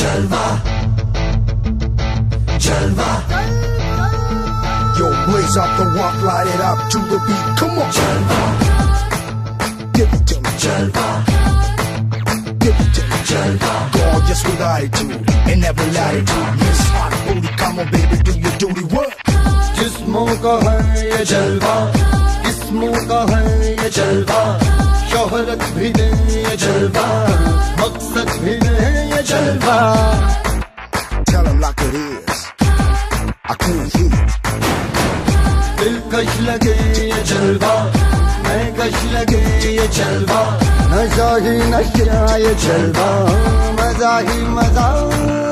जलवा जलवा Yo, blaze up the walk, light it up to the beat. Come on, जलवा give it to me. जलवा Give it to me. जलवा Gorgeous with attitude and never latitude. Miss Hot Booty, come on, baby, do your duty. What? जिस्मों का है ये जलवा, किस्मों का है ये जलवा, शोहरत भी दे ये जलवा, मकसद भी दे ये जलवा। Tell him like it is. I can't hear it. दिलकश लगे ये जलवा, मैं कश लगे ये जलवा, नशा ही नशा ये जलवा, मजा ही मजा।